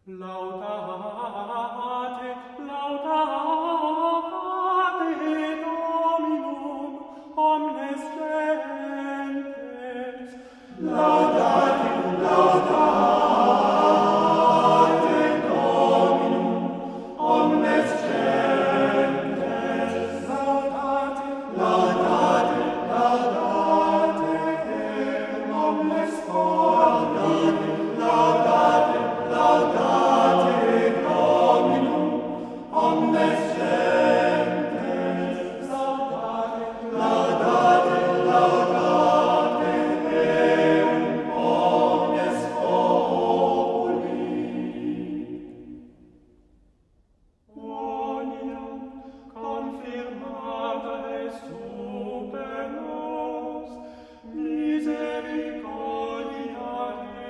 Laudate, laudate Dominum, omnes gentes. Laudate, laudate Dominum, omnes gentes. Laudate, laudate, laudate omnes gentes. Laudate, laudate Dominum, omnes gentes. Laudate, laudate, laudate Deum, omnes populi. Omnia confirmata est super nos, misericordia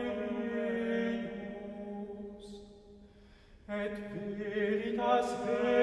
Deus, et veritas